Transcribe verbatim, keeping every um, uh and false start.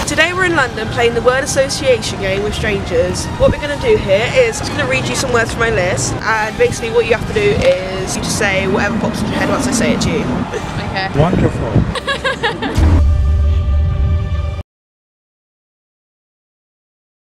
Today we're in London playing the word association game with strangers. What we're going to do here is I'm just going to read you some words from my list, and basically what you have to do is you just say whatever pops in your head once I say it to you. Okay. Wonderful.